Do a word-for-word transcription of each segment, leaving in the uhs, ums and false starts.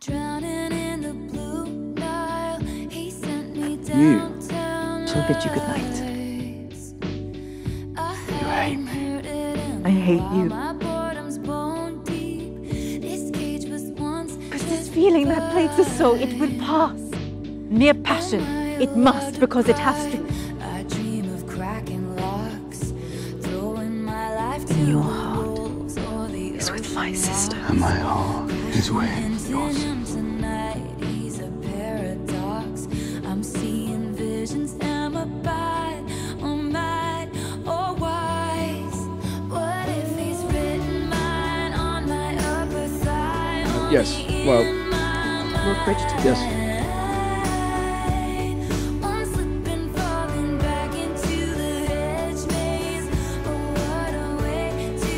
Drowning in the blue Nile, he sent me You. downtown. So I'll bid you good night. You hate me. I hate you. But this feeling that plagues us so, it will pass. Mere passion, it must, because it has to. And your heart is with my sister. And my heart is with yours. I'm seeing visions. Am I bad or mad or wise? What if he's written mine on my upper thigh? Yes, well, Lord Bridgerton. yes. I'm slipping, falling back into the hedge maze. Oh, what a way to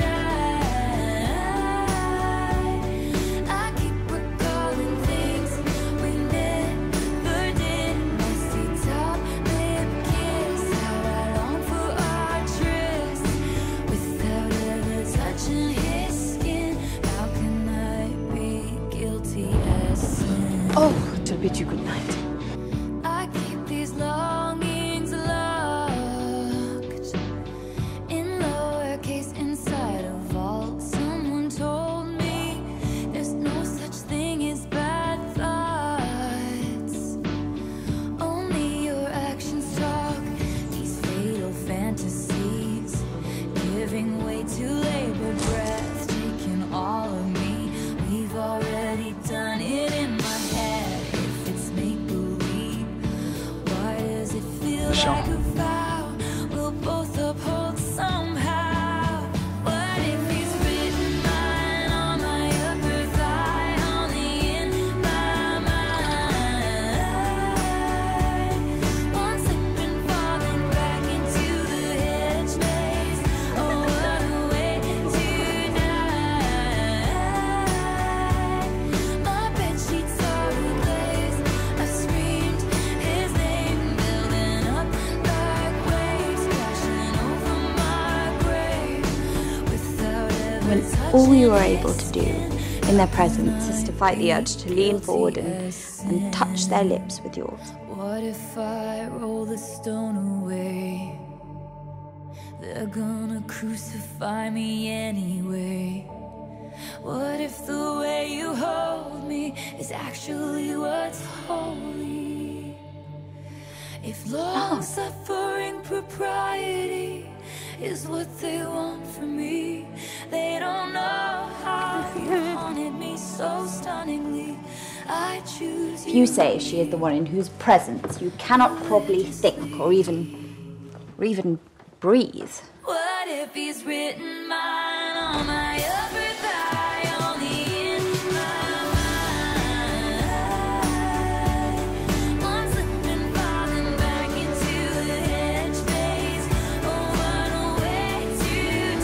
die. I keep recalling things we never did. Messy top lip kiss. How I long for our tryst without ever touching his skin. How can I be guilty as sin? Oh, to bid you good night. I keep these longings locked in lowercase inside a vault. Someone told me there's no such thing as bad thoughts. Only your actions talk. These fatal fantasies giving way to labor breath, taking all of me. We've already done it in my head. If it's make believe, why does it feel Michelle. like a vow we'll both uphold somehow? What if he's written mine on my upper thigh, only in my mind? One slip and falling back into the hedge maze. Oh, what a way to die. My bedsheets are ablaze. I've screamed his name, building up like waves, crashing over my grave without ever When all you are able to do in their presence is to fight the urge to lean forward and, and touch their lips with yours. What if I roll the stone away? They're gonna crucify me anyway. What if the way you hold me is actually what's holy? If long-suffering propriety is what they want from me, they don't know how you haunted me so stunningly. I choose If you say she is the one in whose presence you cannot probably think or even, or even breathe. What if he's written mine on my upper thigh, only in my mind? One slipping, falling back into the hedge maze. Oh, what a way to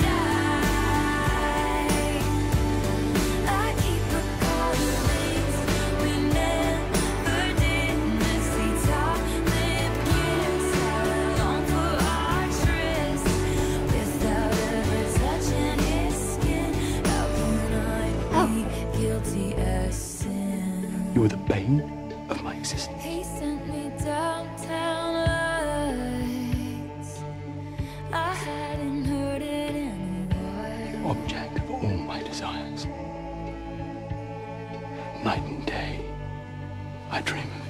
die. I keep recalling things we never did. Messy top lip kiss. How I long for our tryst without ever touching his skin. How can I be guilty as sin? You were the bane of my existence. He sent me downtown lights. I hadn't heard it in a while. Object of all my desires. Night and day, I dream of